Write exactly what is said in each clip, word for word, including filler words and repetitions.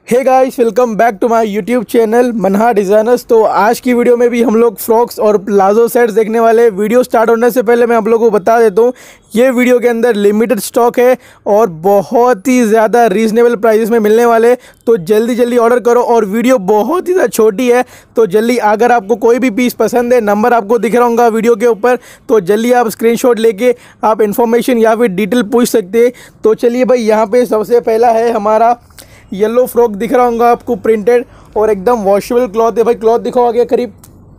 Hey guys, welcome back to my YouTube channel Manha designers. तो आज की वीडियो में भी हम लोग फ्रॉक्स और प्लाजो सेट्स देखने वाले। वीडियो स्टार्ट होने से पहले मैं आप लोगों को बता देता हूँ, ये वीडियो के अंदर लिमिटेड स्टॉक है और बहुत ही ज़्यादा रीज़नेबल प्राइसेस में मिलने वाले। तो जल्दी जल्दी ऑर्डर करो और वीडियो बहुत ही ज़्यादा छोटी है, तो जल्दी अगर आपको कोई भी पीस पसंद है, नंबर आपको दिख रहा होगा वीडियो के ऊपर, तो जल्दी आप स्क्रीनशॉट लेके आप इन्फॉर्मेशन या फिर डिटेल पूछ सकते हैं। तो चलिए भाई, यहाँ पे सबसे पहला है हमारा येलो फ्रॉक दिख रहा होगा आपको, प्रिंटेड और एकदम वॉशेबल क्लॉथ है भाई। क्लॉथ दिखाओ आगे करीब।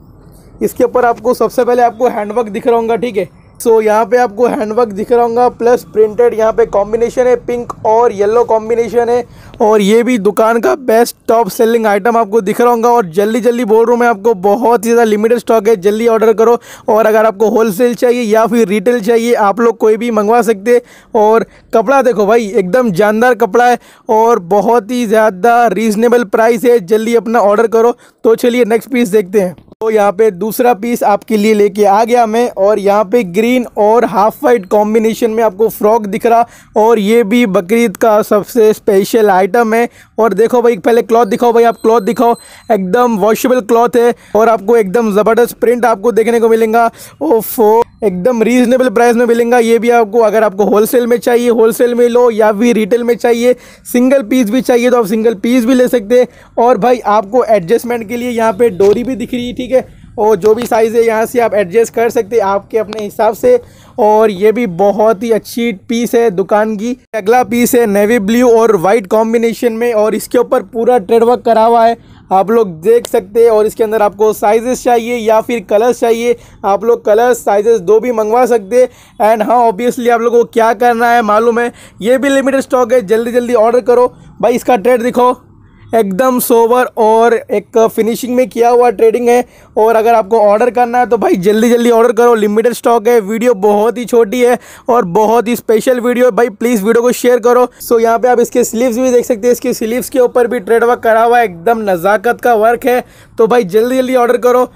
इसके ऊपर आपको सबसे पहले आपको हैंडवर्क दिख रहा होगा, ठीक है। सो यहाँ पे आपको हैंडवर्क दिख रहा होगा प्लस प्रिंटेड। यहाँ पे कॉम्बिनेशन है, पिंक और येलो कॉम्बिनेशन है और ये भी दुकान का बेस्ट टॉप सेलिंग आइटम आपको दिख रहा होगा। और जल्दी जल्दी बोल रहा हूँ मैं आपको, बहुत ही ज़्यादा लिमिटेड स्टॉक है, जल्दी ऑर्डर करो। और अगर आपको होलसेल चाहिए या फिर रिटेल चाहिए, आप लोग कोई भी मंगवा सकते। और कपड़ा देखो भाई, एकदम जानदार कपड़ा है और बहुत ही ज़्यादा रीज़नेबल प्राइस है, जल्दी अपना ऑर्डर करो। तो चलिए नेक्स्ट पीस देखते हैं। तो यहाँ पे दूसरा पीस आपके लिए लेके आ गया मैं, और यहाँ पे ग्रीन और हाफ वाइट कॉम्बिनेशन में आपको फ्रॉक दिख रहा, और ये भी बकरीद का सबसे स्पेशल आइटम है। और देखो भाई, पहले क्लॉथ दिखाओ भाई, आप क्लॉथ दिखाओ, एकदम वॉशेबल क्लॉथ है और आपको एकदम ज़बरदस्त प्रिंट आपको देखने को मिलेगा। ओफो, एकदम रीजनेबल प्राइस में मिलेगा ये भी आपको। अगर आपको होलसेल में चाहिए होलसेल में लो, या फिर रिटेल में चाहिए सिंगल पीस भी चाहिए तो आप सिंगल पीस भी ले सकते हैं। और भाई आपको एडजस्टमेंट के लिए यहाँ पे डोरी भी दिख रही है, ठीक है। और जो भी साइज़ है यहाँ से आप एडजस्ट कर सकते हैं आपके अपने हिसाब से। और ये भी बहुत ही अच्छी पीस है दुकान की। अगला पीस है नेवी ब्लू और वाइट कॉम्बिनेशन में, और इसके ऊपर पूरा ट्रेडवर्क करा हुआ है, आप लोग देख सकते हैं। और इसके अंदर आपको साइजेस चाहिए या फिर कलर्स चाहिए, आप लोग कलर्स साइजेस दो भी मंगवा सकते हैं। एंड हाँ, ऑब्वियसली आप लोगों को क्या करना है मालूम है, ये भी लिमिटेड स्टॉक है, जल्दी जल्दी ऑर्डर करो भाई। इसका ट्रेड दिखो, एकदम सोवर और एक फिनिशिंग में किया हुआ ट्रेडिंग है। और अगर आपको ऑर्डर करना है तो भाई जल्दी जल्दी ऑर्डर करो, लिमिटेड स्टॉक है। वीडियो बहुत ही छोटी है और बहुत ही स्पेशल वीडियो है भाई, प्लीज़ वीडियो को शेयर करो। सो यहाँ पे आप इसके स्लीव्स भी देख सकते हैं, इसके स्लीव्स के ऊपर भी ट्रेड वर्क करा हुआ है, एकदम नज़ाकत का वर्क है। तो भाई जल्दी जल्दी ऑर्डर करो।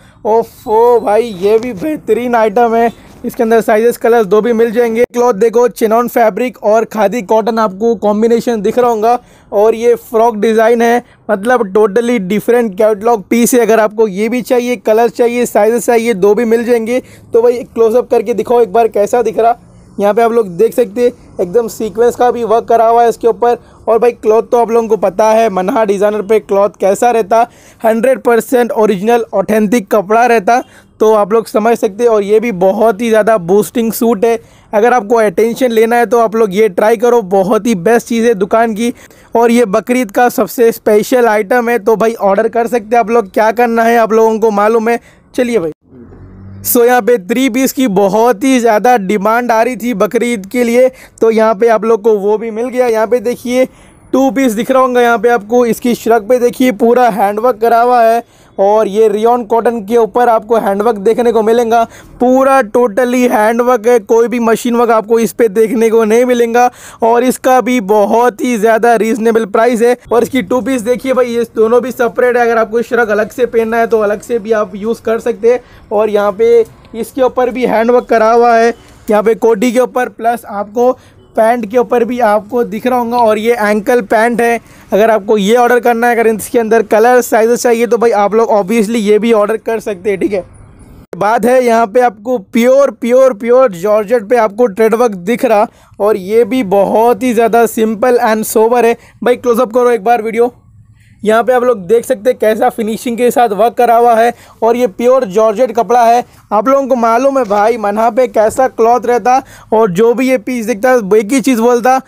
ओफो भाई, ये भी बेहतरीन आइटम है, इसके अंदर साइजेस कलर्स दो भी मिल जाएंगे। क्लॉथ देखो, चिनॉन फैब्रिक और खादी कॉटन आपको कॉम्बिनेशन दिख रहा होगा। और ये फ्रॉक डिज़ाइन है, मतलब टोटली डिफरेंट कैटलॉग पीस है। अगर आपको ये भी चाहिए, कलर चाहिए, साइजेस चाहिए, दो भी मिल जाएंगे। तो भाई क्लोजअप करके दिखाओ एक बार कैसा दिख रहा। यहाँ पे आप लोग देख सकते हैं, एकदम सीक्वेंस का भी वर्क करा हुआ है इसके ऊपर। और भाई क्लॉथ तो आप लोगों को पता है मनहा डिज़ाइनर पे क्लॉथ कैसा रहता, हंड्रेड परसेंट ओरिजिनल ऑथेंटिक कपड़ा रहता, तो आप लोग समझ सकते हैं। और ये भी बहुत ही ज़्यादा बूस्टिंग सूट है, अगर आपको अटेंशन लेना है तो आप लोग ये ट्राई करो, बहुत ही बेस्ट चीज़ है दुकान की। और ये बकरीद का सबसे स्पेशल आइटम है, तो भाई ऑर्डर कर सकते हैं आप लोग। क्या करना है आप लोगों को मालूम है, चलिए भाई। सो so, यहाँ पे थ्री पीस की बहुत ही ज़्यादा डिमांड आ रही थी बकरीद के लिए, तो यहाँ पे आप लोग को वो भी मिल गया। यहाँ पे देखिए टू पीस दिख रहा होगा यहाँ पे आपको, इसकी श्रग पे देखिए पूरा हैंडवर्क करा हुआ है। और ये रियॉन कॉटन के ऊपर आपको हैंडवर्क देखने को मिलेगा, पूरा टोटली हैंडवर्क है, कोई भी मशीन वर्क आपको इस पे देखने को नहीं मिलेगा। और इसका भी बहुत ही ज़्यादा रीजनेबल प्राइस है। और इसकी टू पीस देखिए भाई, ये दोनों भी सेपरेट है, अगर आपको श्रग अलग से पहनना है तो अलग से भी आप यूज़ कर सकते हैं। और यहाँ पे इसके ऊपर भी हैंडवर्क करा हुआ है, यहाँ पे कोटी के ऊपर, प्लस आपको पैंट के ऊपर भी आपको दिख रहा होगा। और ये एंकल पैंट है, अगर आपको ये ऑर्डर करना है, अगर इसके अंदर कलर साइजेस चाहिए तो भाई आप लोग ऑब्वियसली ये भी ऑर्डर कर सकते हैं, ठीक है। बात है यहाँ पे आपको प्योर प्योर प्योर जॉर्जेट पे आपको ट्रेडवर्क दिख रहा, और ये भी बहुत ही ज़्यादा सिंपल एंड सोबर है भाई। क्लोजअप करो एक बार वीडियो, यहाँ पे आप लोग देख सकते हैं कैसा फिनिशिंग के साथ वर्क करा हुआ है। और ये प्योर जॉर्जेट कपड़ा है, आप लोगों को मालूम है भाई मनहा पे कैसा क्लॉथ रहता। और जो भी ये पीस दिखता है एक ही चीज़ बोलता,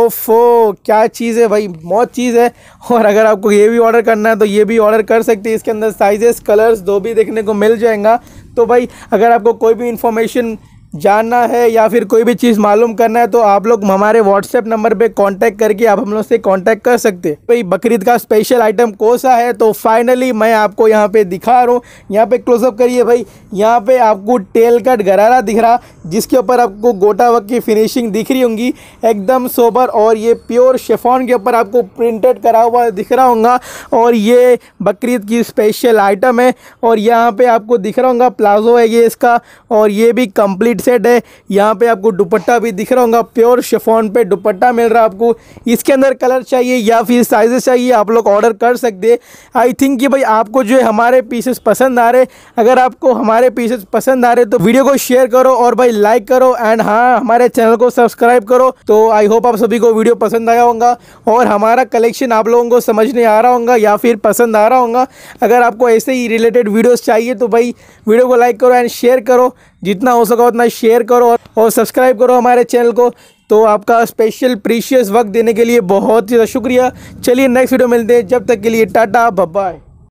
ओफो क्या चीज़ है भाई, मौत चीज़ है। और अगर आपको ये भी ऑर्डर करना है तो ये भी ऑर्डर कर सकते हैं, इसके अंदर साइजेस कलर्स दो भी देखने को मिल जाएगा। तो भाई अगर आपको कोई भी इंफॉर्मेशन जानना है या फिर कोई भी चीज़ मालूम करना है तो आप लोग हमारे व्हाट्सएप नंबर पे कांटेक्ट करके आप हम लोग से कांटेक्ट कर सकते हैं। भाई बकरीद का स्पेशल आइटम कौन सा है, तो फाइनली मैं आपको यहाँ पे दिखा रहा हूँ। यहाँ पे क्लोजअप करिए भाई, यहाँ पे आपको टेल कट गरारा दिख रहा, जिसके ऊपर आपको गोटा वर्क की फिनिशिंग दिख रही होंगी, एकदम सोबर। और ये प्योर शिफॉन के ऊपर आपको प्रिंटेड करा हुआ दिख रहा होगा। और ये बकरीद की स्पेशल आइटम है। और यहाँ पे आपको दिख रहा होगा प्लाजो है ये इसका, और ये भी कंप्लीट सेट है। यहाँ पे आपको दुपट्टा भी दिख रहा होगा, प्योर शिफॉन पे दुपट्टा मिल रहा है आपको। इसके अंदर कलर चाहिए या फिर साइजेस चाहिए आप लोग ऑर्डर कर सकते हैं। आई थिंक कि भाई आपको जो है हमारे पीसेस पसंद आ रहे। अगर आपको हमारे पीसेस पसंद आ रहे तो वीडियो को शेयर करो और भाई लाइक करो एंड हाँ हमारे चैनल को सब्सक्राइब करो। तो आई होप आप सभी को वीडियो पसंद आया होगा और हमारा कलेक्शन आप लोगों को समझ नहीं आ रहा होगा या फिर पसंद आ रहा होगा। अगर आपको ऐसे ही रिलेटेड वीडियोस चाहिए तो भाई वीडियो को लाइक करो एंड शेयर करो, जितना हो सका उतना शेयर करो और, और सब्सक्राइब करो हमारे चैनल को। तो आपका स्पेशल प्रीशियस वक्त देने के लिए बहुत ज़्यादा शुक्रिया। चलिए नेक्स्ट वीडियो मिलते हैं, जब तक के लिए टाटा बाय बाय।